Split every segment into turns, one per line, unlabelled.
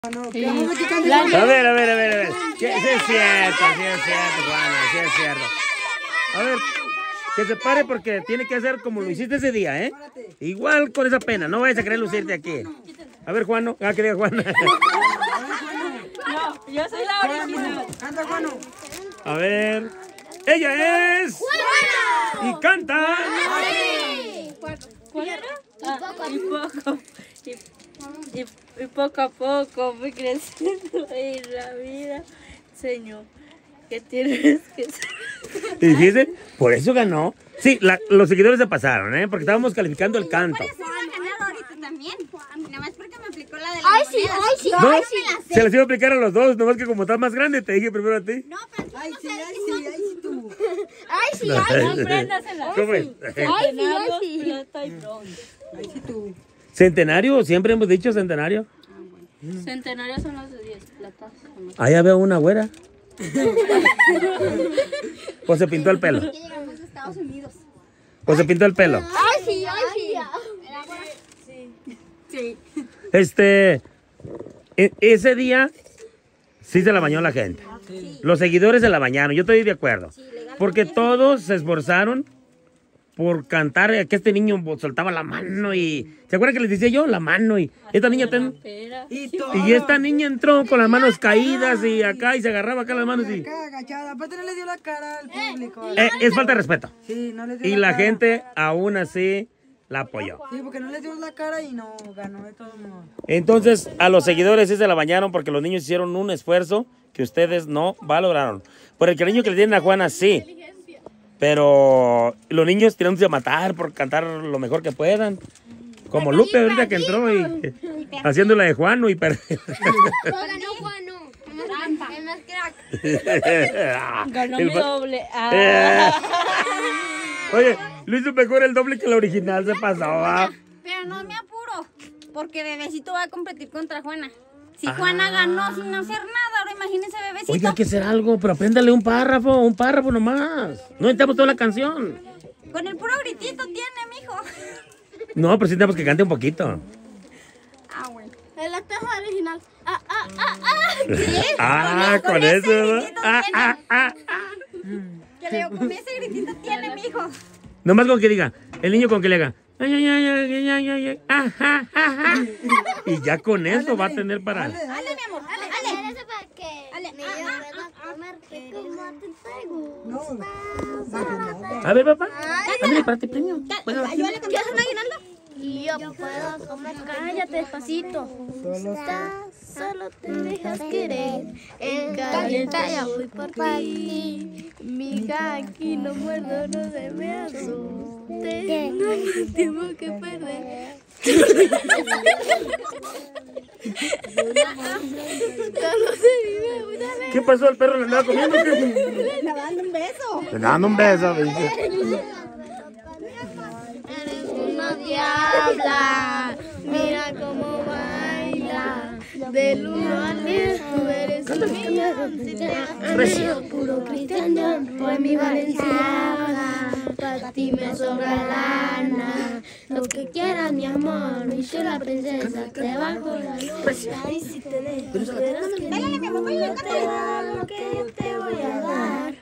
Sí.
A ver. Sí es cierto, Juana, sí es cierto. A ver, que se pare porque tiene que hacer como lo hiciste ese día, ¿eh? Igual con esa pena, no vayas a querer lucirte aquí. A ver, Juano, que diga Juana.
No, yo soy la original.
Canta, Juano.
A ver, ella es...
¡Juana!
Y canta...
¿Cuál era? Y poco a poco fui creciendo en la vida, Señor. ¿Qué tienes que hacer?
¿Y dijiste? Por eso ganó. Sí, los seguidores se pasaron, ¿eh? Porque estábamos calificando el canto.
Por eso iba a ganar ahorita también. Nada más porque me aplicó la de la
Ay, sí.
No, se les iba a aplicar a los dos, nomás que como estás más grande, te dije primero a ti.
No, pero
Ay, sí, tú.
Apréndasela.
¿Cómo es?
Centenarios, plata y bronce.
Ay, sí, tú.
¿Centenario? ¿Siempre hemos dicho centenario?
Centenarios son los de 10, platas son los...
Allá veo una güera. Pues se pintó el pelo.
que llegamos a Estados Unidos.
Pues se pintó el pelo.
Ay, sí. Sí.
Ese día sí se la bañó la gente. Los seguidores se la bañaron, yo estoy de acuerdo. Porque todos se esforzaron por cantar, que este niño soltaba la mano y... ¿Se acuerdan que les decía yo? La mano y... Esta niña y esta niña entró con las manos caídas y acá y se agarraba acá las manos y...
Acá agachada. Aparte no le dio la cara al público.
Es falta de respeto.
Sí, no le dio
Y la
cara.
gente aún así la apoyó.
Sí, porque no le dio la cara y no ganó de todos modos.
Entonces, a los seguidores sí se la bañaron porque los niños hicieron un esfuerzo que ustedes no valoraron. Por el cariño que le tienen a Juana, sí. Pero los niños tirándose a matar por cantar lo mejor que puedan. Como Lupe ahorita que entró y haciendo la de Juano y
Ganó Juano. Es más crack.
Ganó
El
mi
ba-
doble.
Oye, lo hizo mejor el doble que la original, se pasó, ¿va?
Pero no me apuro, porque Bebecito va a competir contra Juana. Si Juana ganó sin hacer nada, ahora imagínense Bebecito.
Oiga, hay que hacer algo, pero apréndale un párrafo nomás. No necesitamos toda la canción.
Con el puro gritito tiene, mijo.
No, pero sí tenemos que cante un poquito.
Ah, bueno.
El actazo original.
Ah, con
ese
eso, ¿verdad?
gritito Que le digo, con ese gritito tiene, mijo.
Nomás con que diga, el niño con que le haga. Ay, ajá. Y ya con eso va a tener para...
Dale, mi amor, dale.
Eso para que
Dale.
niño pueda comer como te gusta.
A ver, papá. Ándale, párate, premio.
Ayúdale con ¿quieres un aguinaldo?
Yo puedo comer, cállate despacito. Solo te dejas querer. En calienta ya voy por ti. Mija, aquí no muerdo, no se me asuste. No hay tiempo que perder. Solo se vive una vez.
¿Qué pasó? ¿El perro le andaba comiendo?
Le dando un beso.
Le dando un beso, dice.
Eres una diabla, mira cómo baila. Del 1 al 10 tú eres un millón. Si te das puro cristiano, por mi Valenciaga. Para ti me sobra lana. Lo que quieras, mi amor, y yo la princesa te bajo la luz. Ay, si te dejo, verás que
Dale, mi amor, baila,
te da lo que yo te voy a dar.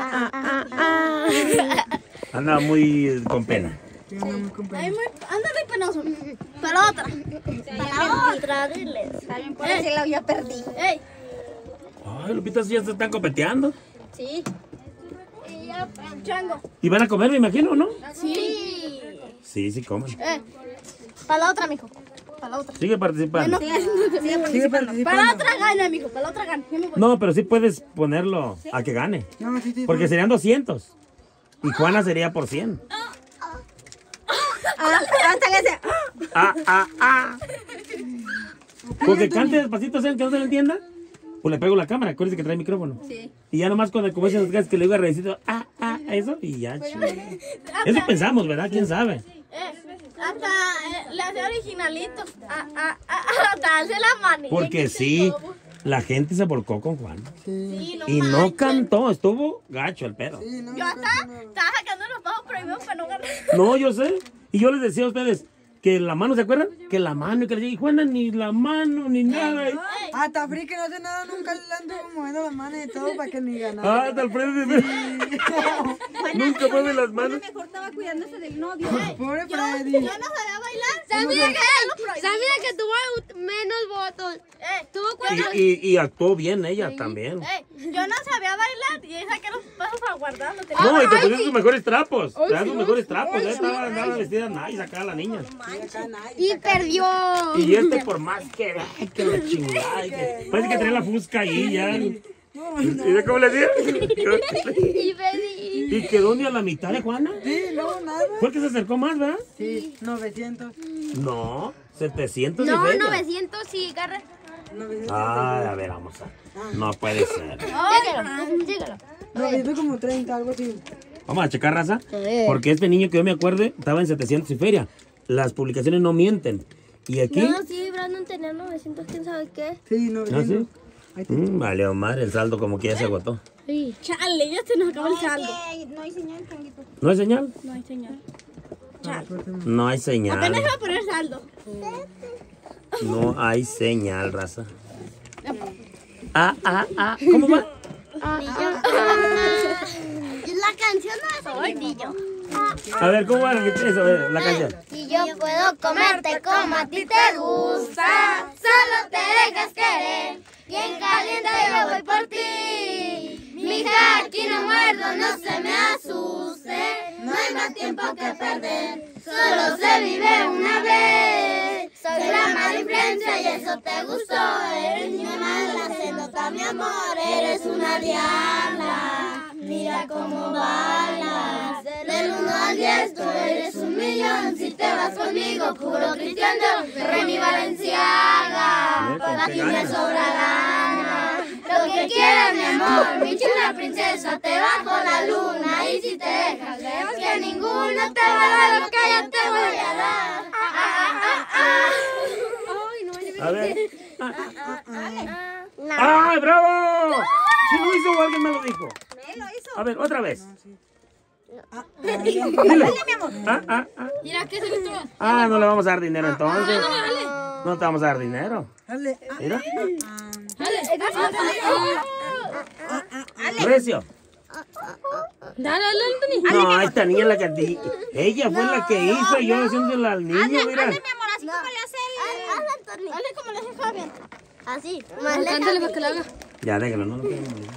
Anda muy con pena.
Anda muy penoso. Para la otra. Para la otra, diles.
También por ese lado ya perdí.
¡Ey!
Ay, Lupita, ya se están copeteando.
Sí.
Y ya, chango.
Y van a comer, me imagino, ¿no?
Sí.
Sí, comen.
Para la otra, mijo. Para la otra.
Sigue participando.
Sigue participando.
Para la otra gana, mijo. Para la otra gana. Ya me voy.
No, pero sí puedes ponerlo a que gane.
No, sí.
Porque serían 200. Y Juana sería por 100.
Cántale ese.
Porque cante despacito, ¿saben que no se le entienda? Pues le pego la cámara, acuérdense que trae micrófono.
Sí.
Y ya nomás cuando como esas ganas que le digo a Reyesito, eso y ya, chido. Eso pensamos, ¿verdad? ¿Quién sabe?
Hasta le hace originalito. Hasta hace la manilla.
Porque sí, la gente se volcó con Juan.
Sí, no
Y no
manches.
cantó, estuvo gacho el pedo.
Yo hasta estaba sacando los pagos prohibidos para no ganar.
No, yo sé. Y yo les decía a ustedes, que la mano, ¿se acuerdan? Que la mano, y que le dije, Juana, ni la mano, ni nada.
Hasta Free que no hace nada, nunca le ando moviendo las manos y todo para que ni ganara.
Hasta el Freddy. Nunca mueve las manos.
Mejor estaba cuidándose del novio.
Pobre Freddy.
Yo no sabía bailar. Sabía que tuvo menos votos. Tuvo cuatro.
Y actuó bien ella también.
Yo no sabía bailar y saqué los pasos para guardarlo.
No, y te pusiste tus mejores trapos. Te das tus mejores trapos. Estaba vestida nice acá la niña.
Y perdió.
Y por más que la chingada. Parece que traía la fusca ahí ya. ¿Y de cómo le decía?
Y perdí.
¿Y quedó ni a la mitad de Juana?
Sí, no, nada.
Fue el que se acercó más, ¿verdad?
Sí, 900.
No, 700
No,
y feria.
900 sí, garra.
900.
A ver, vamos a... No puede ser.
Llégalo.
900 como 30, algo así.
Vamos a checar, raza. Porque este niño que yo me acuerde estaba en 700 y feria. Las publicaciones no mienten. Y aquí...
No, sí, Brandon tenía 900, quién sabe qué.
Sí,
¿Ah,
900.
sí? Vale, Omar, el saldo como que ya se agotó.
Sí. Chale, ya se nos acabó el saldo.
No hay señal, Changuito.
¿No hay señal?
No hay señal.
No hay señal.
Apenas va a poner saldo.
No hay señal, raza. ¿Cómo va?
La canción no es olvidillo.
A ver, ¿cómo va la canción?
Si yo puedo comerte como a ti te gusta, solo te dejas querer. Bien caliente yo voy por ti. Mija, aquí no muerdo, no se me asuste. No hay más tiempo que perder, solo se vive una vez. Soy la mala influencia y eso te gustó. Eres mi mala, se nota mi amor. Eres una diabla, mira cómo bailas. Del 1 al 10 tú eres 1.000.000. Si te vas conmigo, puro cristiano. Remy Valenciaga, aquí me sobra gana. Lo que quieras, mi amor, mi chula princesa, te bajo la luna. Y si te dejas, vemos que ninguno te va a dar lo que yo te voy a dar.
A ver. ¡Ay, bravo! ¿Sí lo hizo o alguien me lo dijo? A ver, otra vez. Dile.
Mira, ¿qué se le estuvo?
No le vamos a dar dinero entonces. No te vamos a dar dinero.
Dale.
Mira. Recio.
Dale, Anthony.
No, esta niña es la que... Ella fue la que hizo y yo haciéndole al niño, mira.
Mi amor, así como le hace
Anthony. Hazle como le hace Fabián. Así.
Cántale para que lo haga.
Ya, déjalo, no lo quiero morir.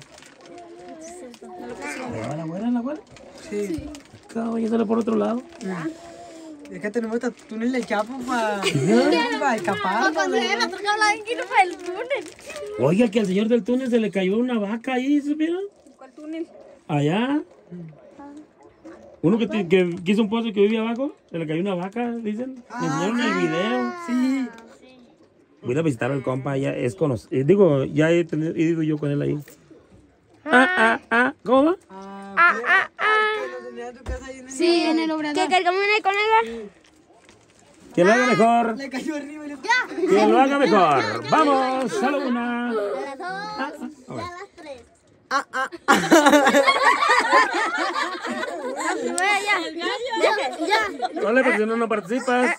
¿La abuela?
Sí.
Váyasela por otro lado.
Es que tenemos esta túnel de chapo para escapar.
Cuando lleguen a otro lado, la ven que no fue el túnel.
Oiga, que al señor del túnel se le cayó una vaca ahí, ¿supieron?
¿Cuál túnel?
Allá. Uno que quiso un pozo y que vivía abajo, se le cayó una vaca, dicen. Me enseñaron el video.
Sí.
Voy a visitar al compa, ya es conocido. Digo, ya he ido yo con él ahí. ¿Cómo va?
Sí, en el obrador. ¿Qué cargamos en el colega?
Que lo haga mejor.
Le cayó arriba y le...
Que lo haga mejor. Vamos, a la una.
A las 2 y a las 3. Ya.
No le porque si no, no participas.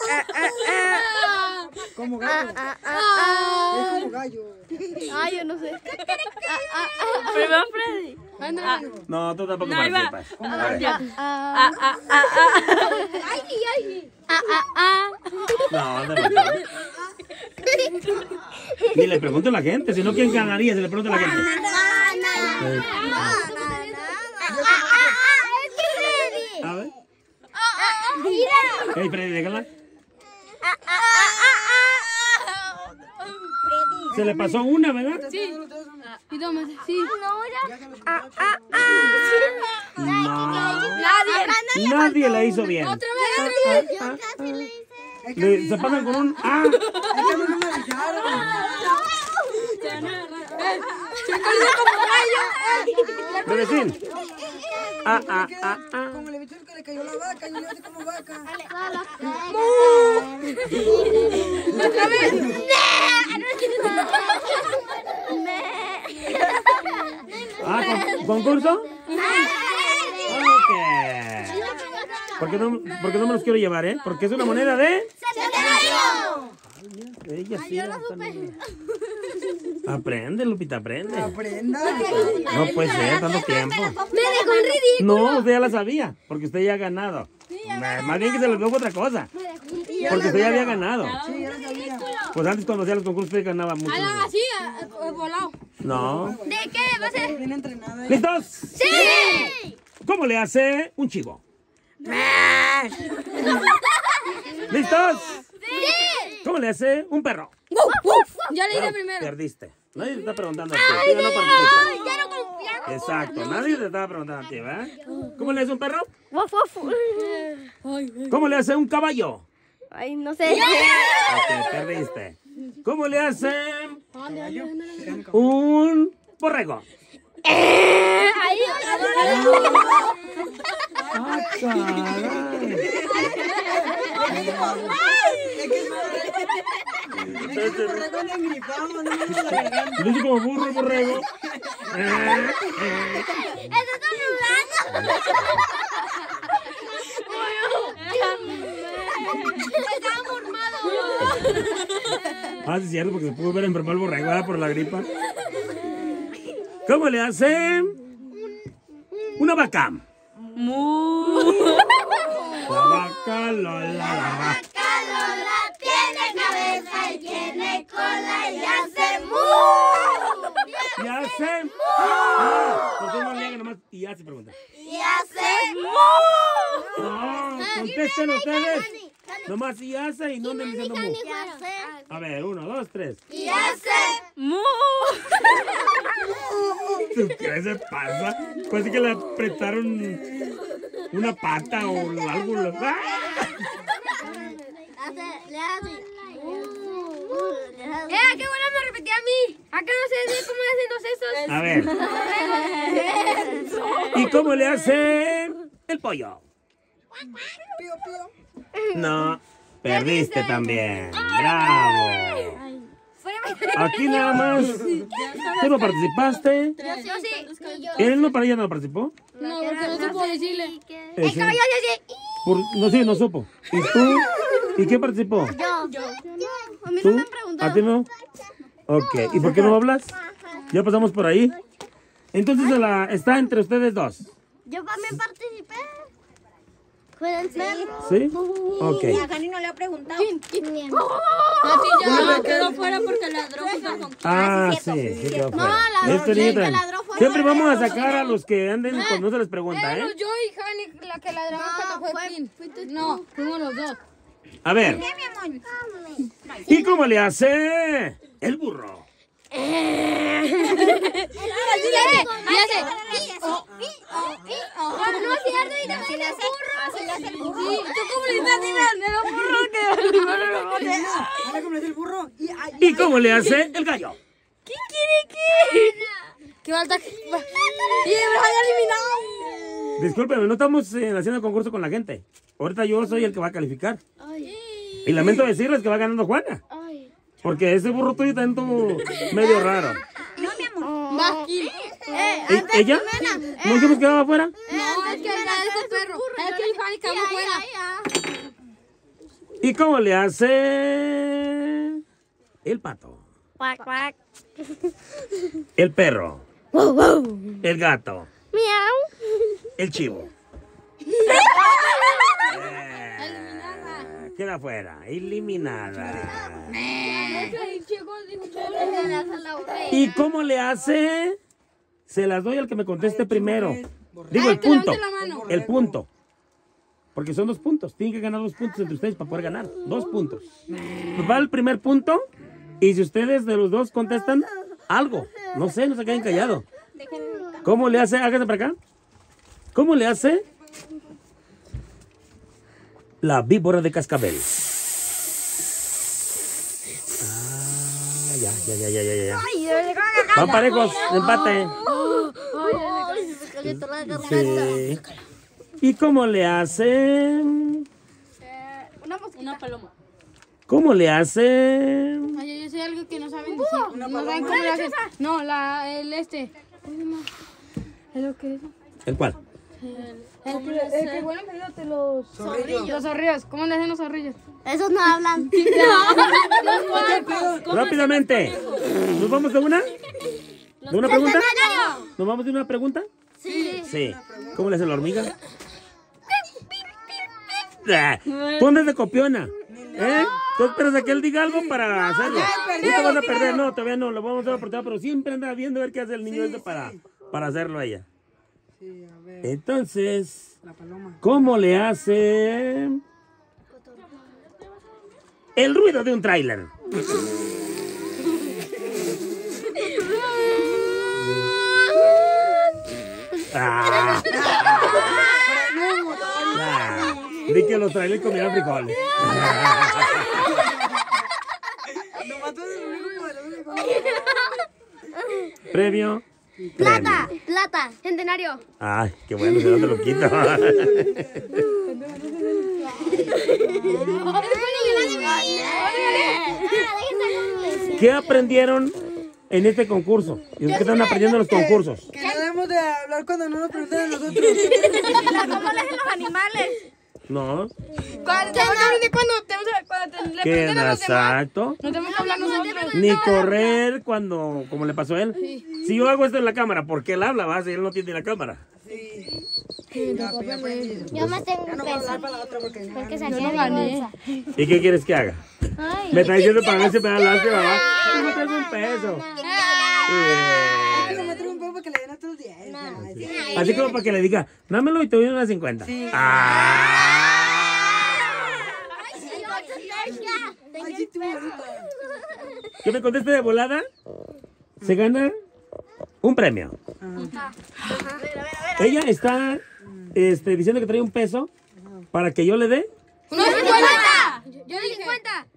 Como gallo. Es como gallo.
Ay, yo no sé.
Primero Freddy.
No, tú tampoco participas. A ver.
Ay.
No, no. Ni le pregunto a la gente, si no, ¿quién ganaría si le pregunto a la gente? A ver. Hey, Freddy, déjala. Se le pasó una, ¿verdad?
Sí. Y toma, sí.
No. Nadie la hizo bien.
Otra vez.
Se pasan con un A.
Es que a mí no me dejaron.
Bebecín.
Como le viste que le cayó la vaca, yo le hice como vaca.
Otra vez.
¿Concurso? Ok. ¿Por qué no me los quiero llevar, eh? Porque es una moneda de... Ella sí.
Yo no supe.
Aprende, Lupita, aprende.
Aprenda.
No puede ser tanto tiempo.
Me dejó en ridículo.
No, usted ya la sabía, porque usted ya ha ganado. Más bien que se lo digo otra cosa. Porque usted ya había ganado.
Sí, ya lo sabía.
Pues antes cuando hacía los concursos usted ganaba mucho.
Así, volado.
No.
¿De qué? ¿Va a ser?
Bien entrenada.
¿Listos?
¡Sí!
¿Cómo le hace un chivo? ¿Listos?
¡Sí!
¿Cómo le hace un perro?
Ya le
Ah,
dije primero.
Perdiste. Nadie te está preguntando a ti. Tú ya no participas.
Ya no confía.
Exacto, nadie te estaba preguntando a ti, ¿verdad? ¿Cómo le hace un perro? ¿Cómo le hace un caballo?
Ay, no sé.
Ok, perdiste. ¿Cómo le hace un borrego?
Ahí,
¡Ah, caray! Lo hice como burro, borrego.
Estaba formado.
Ah, sí, es cierto, porque se pudo ver enfermar el borrego, ¿verdad? Por la gripa. ¿Cómo le hace una vaca? La vaca, la vaca.
Lola tiene cabeza y tiene cola y hace mu.
Y hace. Ah, ¿por qué no le hagan nomás? Y hace pregunta.
Y hace mu.
No, contesten ustedes. Nomás y hace y no me diciendo mu.
Y hace.
A ver, 1, 2, 3.
Y hace mu.
¿Qué se pasa? Parece que le apretaron una pata o algo. ¡Ah!
Le hace. ¡Qué bueno me repetí a mí! Acá no sé cómo hacen los esos.
A ver. ¿Y cómo le hace el pollo?
Pío, pío.
No, perdiste también. ¡Bravo! Aquí nada más. ¿Tú no participaste?
Yo sí.
¿Él no para ella no participó?
No, porque no supo decirle.
Sí. No, sí, no supo. ¿Y tú? ¿Y quién participó?
Yo. A mí
¿Tú?
no me han preguntado.
¿A ti no? Ok. ¿Y por qué no hablas? Ya pasamos por ahí. Entonces está entre ustedes dos.
Yo también participé. Cuídense.
¿Sí? Ok.
A Jani no le ha preguntado.
Así ya quedó fuera porque ladró con
Ah, sí, sí quedó fuera.
ladró,
niño
el que
también.
ladró fue
Siempre
Borrego.
vamos a sacar a los que anden cuando no se les pregunta, ¿eh?
Yo y Jani, la que ladramos cuando fue Pin. No, fuimos los dos.
A ver. ¿Y cómo le hace el burro?
Y hace. No es cierto, y también le hace burro. Sí, tú cómo le estás tirando el burro que
Ahora como le hace el burro.
¿Y cómo le hace el gallo?
¿Quién quiere qué? ¿Qué falta? Y me haya eliminado.
Discúlpeme, no estamos haciendo concurso con la gente. Ahorita yo soy el que va a calificar. Y lamento decirles que va ganando Juana. Porque ese burro tuyo está medio raro.
Va.
¿Ella? ¿No dijimos que quedaba afuera?
No, es que es el perro. Es que el Jani quedó fuera.
¿Y cómo le hace el pato?
Cuac, cuac.
El perro. El gato.
Miau.
El chivo. Queda fuera. Eliminada. ¿Y cómo le hace? Se las doy al que me conteste primero. Digo el punto. El punto. Porque son 2 puntos. Tienen que ganar 2 puntos entre ustedes para poder ganar. 2 puntos. Pues va el primer punto. Y si ustedes de los dos contestan algo, no sé, no se queden callados. ¿Cómo le hace? Hágase para acá. ¿Cómo le hace la víbora de cascabel? Ah, ya. Van parejos, empate. Sí. ¿Y cómo le hace?
una paloma.
¿Cómo le hace?
Ay, yo sé algo que no saben decir. No saben cómo lo hacen. No, el este. ¿Es lo que es?
¿El cuál?
El que bueno pedote, los zorrillos. Los zorrillos. ¿Cómo le hacen los zorrillos?
Esos no hablan.
Rápidamente. ¿Nos vamos de una? ¿De una pregunta? ¿Nos vamos de una pregunta? Sí. ¿Cómo le hace la hormiga? Tú andas de copiona. Tú esperas a que él diga algo para hacerlo. No te vas a perder, no, todavía no, lo vamos a dar la oportunidad, pero siempre anda viendo a ver qué hace el niño ese para hacerlo a ella.
Sí, a ver.
Entonces,
La paloma.
¿cómo le hace el ruido de un tráiler? Di que los trailers comían frijoles. Premio.
Plata, centenario.
Ay, qué bueno, si no te lo quito. ¿Qué aprendieron en este concurso? ¿Y qué están aprendiendo en los concursos?
Que no debemos de hablar cuando no nos preguntan a nosotros.
¿Cómo le hacen los animales?
No.
Cuando le
¿Qué?
preguntan a los demás,
Exacto.
no tenemos que hablar nosotros.
Ni correr cuando, como le pasó a él. Si yo hago esto en la cámara, ¿por qué él habla? Va, si él no tiene la cámara.
Yo más tengo un peso. Porque saqué de mi bolsa.
¿Y qué quieres que haga?
Ay.
Me está diciendo para ver si me da lástima, ¿va? Yo no tengo un peso.
Que me trae un poco que le den otros 10.
Así como para que le diga, dámelo y te doy unas 50.
Sí.
¿Qué me conteste de volada? Se gana un premio. Ella está diciendo que trae un peso para que yo le dé.
¡Uno 50! Yo di 50.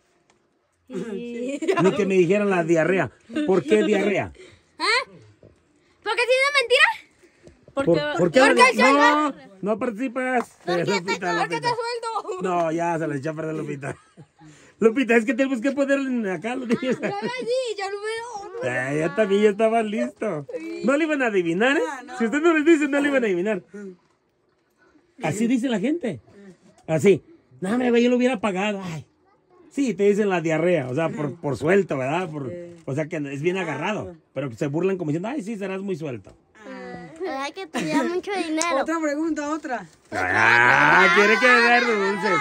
Ni que me dijeran la diarrea. ¿Por qué diarrea?
¿Porque si no mentira?
¿Por qué? No participas. Lupita.
Sueldo.
No, ya se la echó a perder Lupita. Lupita, es que tenemos que ponerle acá a los niños.
Sí, ya lo veo.
Ya también ya estaba listo. No le iban a adivinar, ¿eh? Si usted no les dice, no le iban a adivinar. Así dice la gente. Así. No, hombre, yo lo hubiera pagado. Ay. Sí, te dicen la diarrea, o sea, por suelto, ¿verdad? O sea, que es bien agarrado. Pero se burlan como diciendo, ay, sí, serás muy suelto.
Hay que tener mucho dinero.
Otra pregunta, otra.
Quiere que le dé dulces.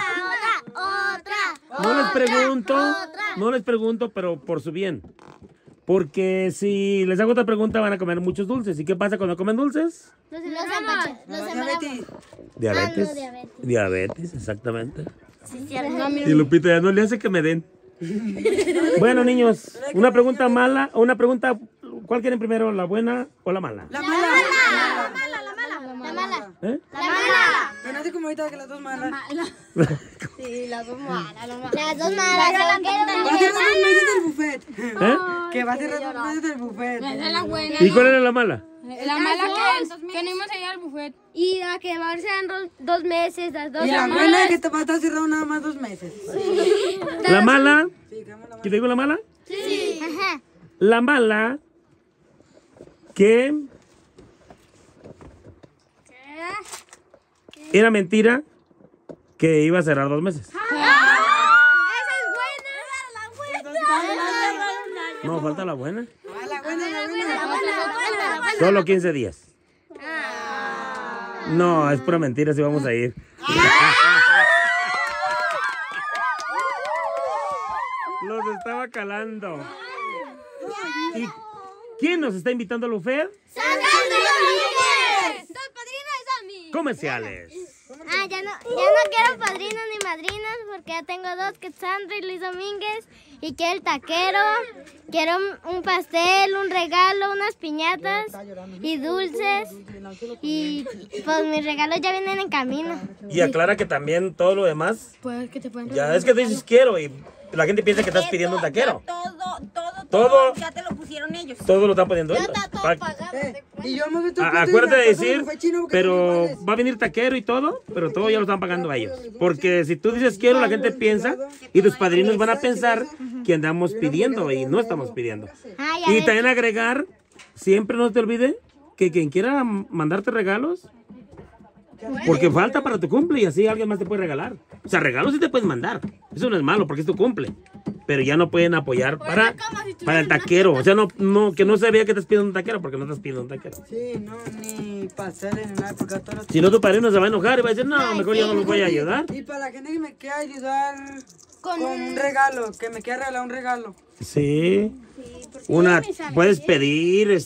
Otra.
No les pregunto, pero por su bien. Porque si les hago otra pregunta van a comer muchos dulces. ¿Y qué pasa cuando comen dulces?
Los emborrachamos.
Diabetes.
Diabetes.
Diabetes, exactamente.
Sí, cierto.
Y Lupita ya no le hace que me den. Bueno, niños, una pregunta mala o una pregunta. ¿Cuál quieren primero, la buena o la mala?
La mala.
La mala.
¿Eh?
La mala.
Que no sé como ahorita que las dos malas.
Sí, las dos malas. Las dos malas.
Va a ser 2 meses del buffet.
¿Eh?
Que va a ser 2 meses del buffet.
Esa es la buena.
¿Y cuál era la mala?
La mala que no íbamos a ir al buffet.
Y la que va a ser 2 meses, las dos
Y la
malas.
buena es que te va a estar cerrado nada más 2 meses.
¿La mala?
Sí, quedamos la mala.
¿Qué te digo la mala?
Sí. Ajá.
La mala que era mentira que iba a cerrar 2 meses. No, falta la buena.
Ah, la buena.
Solo 15 días. No, es pura mentira si vamos a ir. Los estaba calando. ¿Y quién nos está invitando al buffet? Comerciales.
Ya no quiero padrinos ni madrinas porque ya tengo 2, que es Sandra y Luis Domínguez. Y quiero el taquero, quiero un pastel, un regalo, unas piñatas y dulces. Y pues mis regalos ya vienen en camino.
Y aclara que también todo lo demás.
Pues que te pueden
Ya es que tú dices quiero y la gente piensa que estás pidiendo un taquero.
Todo, ya te lo pusieron ellos.
Todo lo están poniendo ellos.
Y yo hemos visto
Acuérdate de decir,
buffet chino porque
pero
son iguales.
va a venir taquero y todo, pero todo ya lo están pagando a ellos. Porque si tú dices quiero, la gente piensa y tus padrinos van a pensar que andamos pidiendo y no estamos pidiendo. Y también agregar, siempre no te olvides que quien quiera mandarte regalos, Porque falta para tu cumple y así alguien más te puede regalar. O sea, regalos sí te puedes mandar. Eso no es malo porque es tu cumple. Pero ya no pueden apoyar para el taquero. O sea, que no se vea que estás pidiendo un taquero porque no estás pidiendo un taquero.
Sí, no, ni pasteles ni nada, porque a todos
Si no, tu padrino se va a enojar y va a decir, no, mejor yo no los voy a ayudar.
Y para la gente que me quiera ayudar con un regalo, que me quiera regalar un regalo.
Sí. Puedes pedir,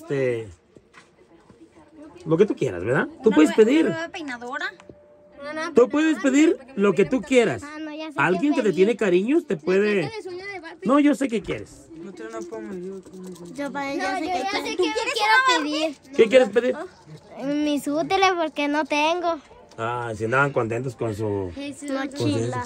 lo que tú quieras, ¿verdad? Tú puedes pedir.
¿Una peinadora?
Tú puedes pedir lo que tú quieras.
no, ya sé
Alguien
qué
que te
pedir.
tiene cariños te puede... No, yo sé qué quieres.
No te no puedo ayudar con eso.
Yo ya sé
¿Tú
que
quieres
quiero pedir.
¿Qué quieres pedir?
Mis útiles porque no tengo.
Ah, si andaban contentos con su...
Mochila.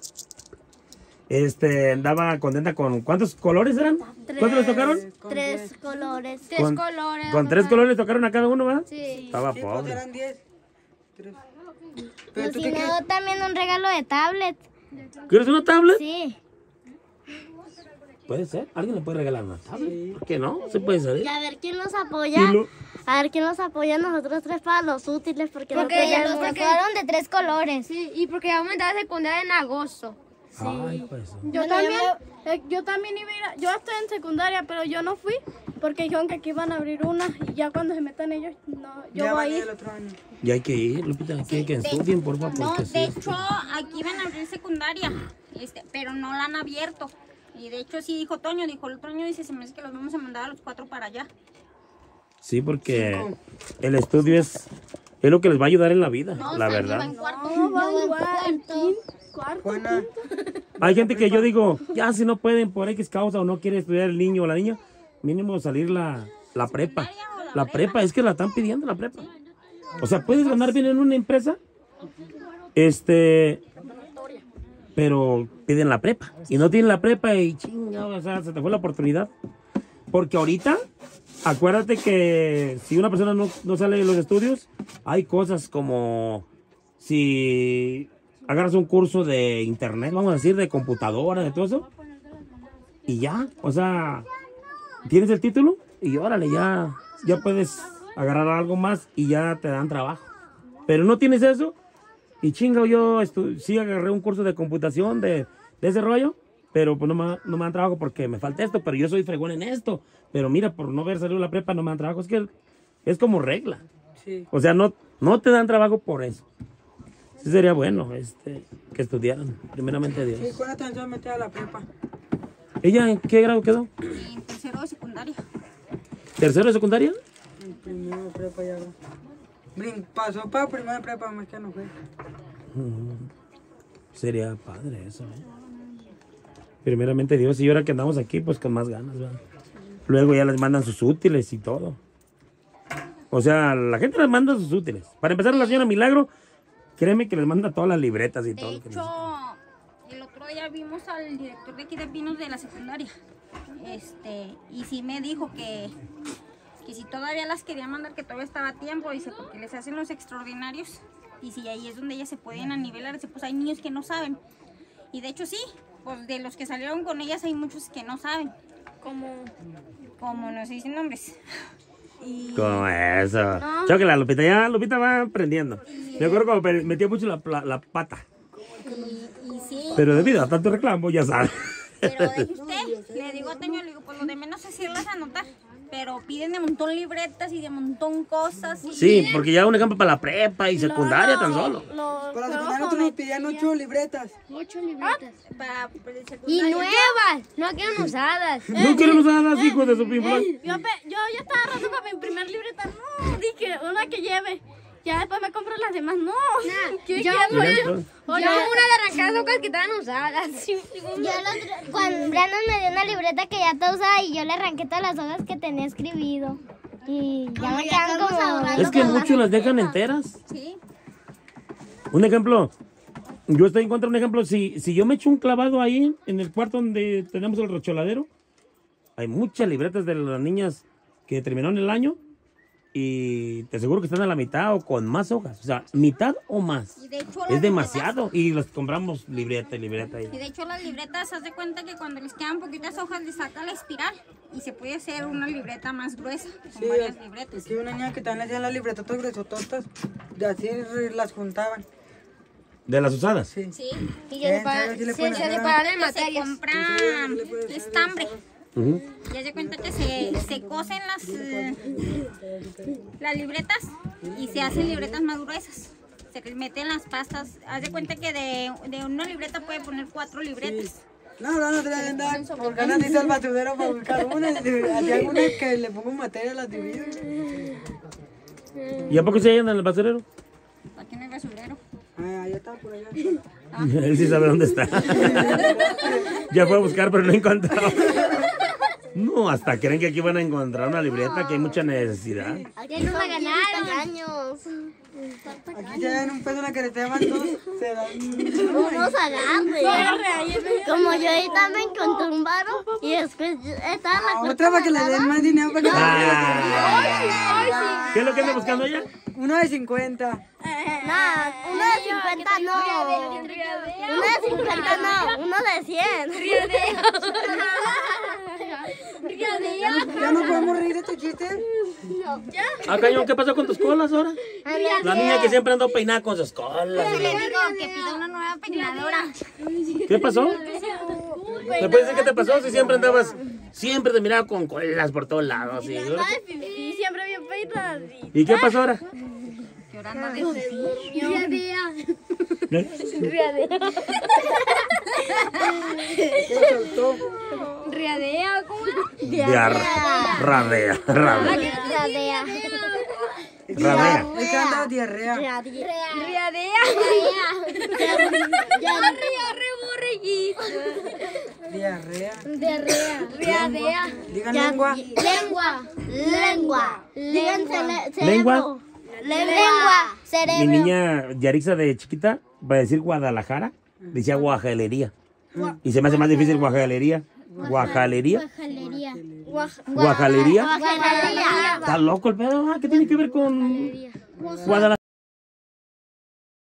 Andaba contenta con... ¿Cuántos colores eran? ¿Cuántos les tocaron?
3 colores.
Con, con 3 colores les tocaron a cada uno, ¿verdad?
Sí.
Estaba
Sí, pues
pobre.
eran 10. 3.
Y
Pero tú
si
qué
no,
quieres.
también un regalo de tablet.
¿Quieres una tablet?
Sí.
Puede ser. ¿Alguien le puede regalar una tablet? ¿Por qué no? Se puede saber.
Y a ver quién nos apoya.
Y lo-
A ver quién nos apoya a nosotros 3 para los útiles. Porque
Porque
nosotros
ya
nos
los saqué.
fueron de 3 colores.
Sí, y porque ya aumentaba la secundaria en agosto.
Ay, pues.
Yo también iba a ir yo estoy en secundaria, pero yo no fui porque dijeron que aquí iban a abrir una y ya cuando se metan ellos, no, yo
Ya
voy
van
a
a ir
ir.
el otro año.
Y hay que ir, Lupita. Hay que estudien, por favor.
No,
porque
de
sí,
hecho, aquí van a abrir secundaria, pero no la han abierto. Y de hecho sí dijo Toño, dijo el otro año, dice, se me hace que los vamos a mandar a los 4 para allá.
Sí, porque el estudio es lo que les va a ayudar en la vida, la verdad.
No, van igual, cuarto.
Juana,
Hay gente que yo digo, ya si no pueden por X causa o no quiere estudiar el niño o la niña, mínimo salir la prepa. La prepa, es que la están pidiendo la prepa. O sea, puedes ganar bien en una empresa, pero piden la prepa. Y no tienen la prepa y chinga, o sea, se te fue la oportunidad. Porque ahorita, acuérdate que si una persona no sale de los estudios, hay cosas como si agarras un curso de internet, vamos a decir, de computadora, de todo eso, y ya, o sea, tienes el título y órale, ya puedes agarrar algo más y ya te dan trabajo. Pero no tienes eso y chinga, yo sí agarré un curso de computación de ese rollo, pero pues no me dan trabajo porque me falta esto, pero yo soy fregón en esto. Pero mira, por no haber salido la prepa no me dan trabajo. Es que es como regla.
sí.
O sea, no te dan trabajo por eso. Sí sería bueno que estudiaran, primeramente Dios.
Sí, Juana también se va a meter a la prepa.
¿Ella en qué grado quedó?
En tercero de secundaria.
¿Tercero de secundaria?
En primero de prepa ya va. Pasó para primero de prepa, más que no fue.
Sería padre eso, Primeramente Dios, y ahora que andamos aquí, pues con más ganas, ¿verdad? Luego ya les mandan sus útiles y todo. O sea, la gente les manda sus útiles. Para empezar, la señora Milagro, créeme que les manda todas las libretas y todo.
De
lo que
hecho, el otro día vimos al director de aquí de Pinos de la secundaria. Y sí me dijo que si todavía las quería mandar, que todavía estaba a tiempo, dice, porque les hacen los extraordinarios. Y si ahí es donde ellas se pueden anivelar, dice, pues hay niños que no saben. Y de hecho sí, pues de los que salieron con ellas hay muchos que no saben. Como no se dicen nombres.
Como eso. Choque la Lupita, ya Lupita va aprendiendo. Me acuerdo cuando metía mucho la pata.
Y sí,
Pero debido a tanto reclamo, ya sabes.
pero deje usted, le digo a Toño, le digo, pues lo de menos es irlas a anotar. Pero piden de montón libretas y de montón cosas. Y
Sí, porque ya un ejemplo para la prepa y secundaria tan solo.
Para la secundaria nosotros nos pedían 8 libretas.
8 libretas.
para
Y
secundaria.
nuevas, no quieren usadas.
No queremos nada así, hijos de su pinflón.
Yo ya estaba rato para mi primer libreta, no, dije, una que lleve. Ya después me compro las demás, no. ¿Qué
yo
quiero?
una de arrancar hojas que estaban usadas.
Cuando Brandon me dio una libreta que ya está usada y yo le arranqué todas las hojas que tenía escribido. Y ya me quedan como...
Es que muchos las dejan enteras.
Sí.
Un ejemplo, yo estoy en contra de un ejemplo. Si yo me echo un clavado ahí en el cuarto donde tenemos el rocholadero, hay muchas libretas de las niñas que terminaron el año y te aseguro que están a la mitad o con más hojas. O sea, mitad o más.
Y de hecho,
Es demasiado. Y los compramos libreta y libreta.
Y de hecho las libretas, haz de cuenta que cuando les quedan poquitas hojas les saca la espiral y se puede hacer una libreta más gruesa, con
Sí,
varias libretas.
es que una niña que también hacían las libretotas gruesototas, de así las juntaban.
¿De las usadas?
Sí.
Sí,
Y
se le pueden hacer
separan en
se
materias.
compran estambre.
Ujú.
Y haz de cuenta que se cosen las libretas y se hacen libretas más gruesas. Se les meten las pastas. Haz de cuenta que de una libreta puede poner 4 libretas.
No, traía andar por ganas de irse al basurero para buscar una. Hacía algunas que le pongo materia a las divido.
¿Y a poco se hallan en el basurero?
Aquí no hay basurero.
Ahí está, por allá.
Él sí sabe dónde está. Ya fue a buscar, pero no encontró. No, hasta creen que aquí van a encontrar una libreta, que hay mucha necesidad.
Aquí no me ganaron años.
Aquí se dan un peso en la carretera, van todos, se dan.
Unos agarres. Como yo ahorita me encontré un varo y después estaba la
Otra para que le den más dinero para que
Ah. ¿Qué es lo que anda buscando ella?
Uno de 50.
No, uno de 50 no. Uno de 50 no, uno de 100.
¿Ya no podemos reír de tu chiste?
Ah, cañón, ¿qué pasó con tus colas ahora? La niña que siempre andó peinada con sus colas.
Le digo que pida una nueva peinadora.
¿Qué pasó? ¿Me puedes decir qué te pasó si siempre andabas, siempre te miraba con colas por todos lados? ¿Sí?
Y siempre bien peinas.
¿Y qué pasó ahora?
Llorando de fifí.
Riadea, ¿cómo?
Radea.
Radea.
Radea.
Es que anda diarrea.
Riadea.
Diarrea.
Riadea.
Digan lengua.
Lengua.
¿Lengua?
Lengua.
Mi
Cerebro.
niña Yarixa de chiquita, para decir Guadalajara, decía guajalería. Y se me hace más difícil guajalería. Guajalería. Guajalería.
Guajalería.
¿Está loco el pedo? ¿Qué tiene que ver con Guadalajara?